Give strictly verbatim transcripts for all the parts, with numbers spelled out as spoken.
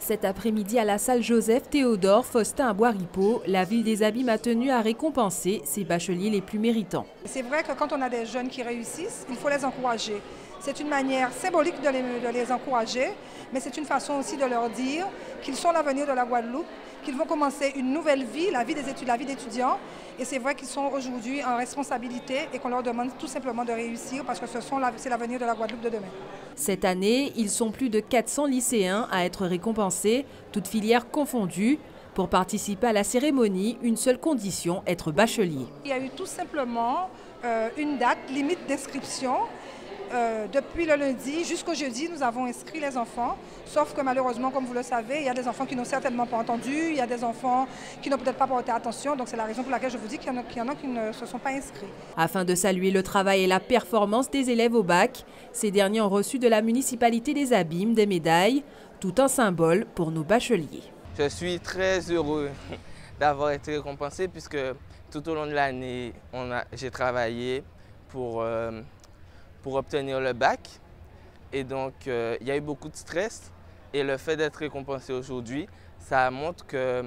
Cet après-midi à la salle Joseph Théodore Faustin à Bois-Ripeau, la ville des Abîmes a tenu à récompenser ses bacheliers les plus méritants. C'est vrai que quand on a des jeunes qui réussissent, il faut les encourager. C'est une manière symbolique de les, de les encourager, mais c'est une façon aussi de leur dire qu'ils sont l'avenir de la Guadeloupe, qu'ils vont commencer une nouvelle vie, la vie des études, la vie d'étudiants. Et c'est vrai qu'ils sont aujourd'hui en responsabilité et qu'on leur demande tout simplement de réussir parce que ce sont la, c'est l'avenir de la Guadeloupe de demain. Cette année, ils sont plus de quatre cents lycéens à être récompensés, toutes filières confondues. Pour participer à la cérémonie, une seule condition, être bachelier. Il y a eu tout simplement euh, une date limite d'inscription. Euh, depuis le lundi jusqu'au jeudi, nous avons inscrit les enfants, sauf que malheureusement, comme vous le savez, il y a des enfants qui n'ont certainement pas entendu, il y a des enfants qui n'ont peut-être pas porté attention, donc c'est la raison pour laquelle je vous dis qu'il y en a, qu'il y en a qui ne se sont pas inscrits. Afin de saluer le travail et la performance des élèves au bac, ces derniers ont reçu de la municipalité des Abîmes des médailles, tout un symbole pour nos bacheliers. Je suis très heureux d'avoir été récompensé puisque tout au long de l'année, j'ai travaillé pour... Euh, pour obtenir le bac et donc euh, il y a eu beaucoup de stress et le fait d'être récompensé aujourd'hui, ça montre que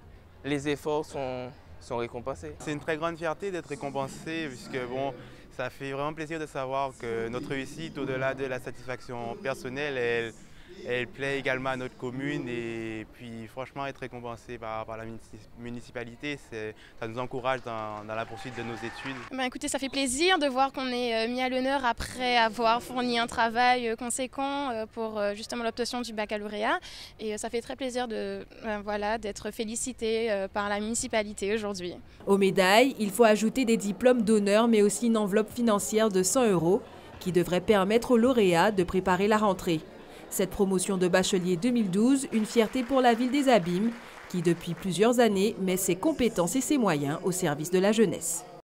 les efforts sont, sont récompensés. C'est une très grande fierté d'être récompensé puisque bon, ça fait vraiment plaisir de savoir que notre réussite, au-delà de la satisfaction personnelle, elle, elle plaît également à notre commune et puis franchement être récompensé par, par la municipalité, ça nous encourage dans, dans la poursuite de nos études. Ben écoutez, ça fait plaisir de voir qu'on est mis à l'honneur après avoir fourni un travail conséquent pour justement l'obtention du baccalauréat et ça fait très plaisir de, ben voilà, d'être félicité par la municipalité aujourd'hui. Aux médailles, il faut ajouter des diplômes d'honneur mais aussi une enveloppe financière de cent euros qui devrait permettre aux lauréats de préparer la rentrée. Cette promotion de bachelier deux mille douze, une fierté pour la ville des Abîmes, qui depuis plusieurs années met ses compétences et ses moyens au service de la jeunesse.